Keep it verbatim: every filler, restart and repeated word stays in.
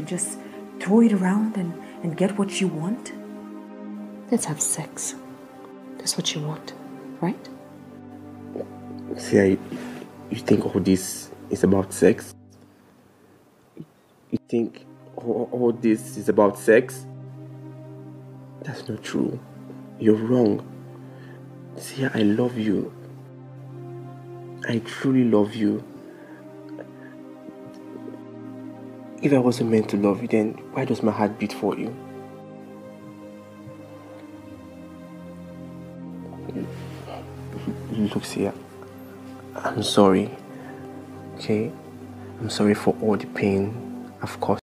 can just throw it around and, and get what you want? Let's have sex. That's what you want, right? See, I, you think all this is about sex? You think all, all this is about sex? That's not true. You're wrong. See, I love you. I truly love you. If I wasn't meant to love you, then why does my heart beat for you? Look, Sia, I'm sorry. Okay? I'm sorry for all the pain I've caused.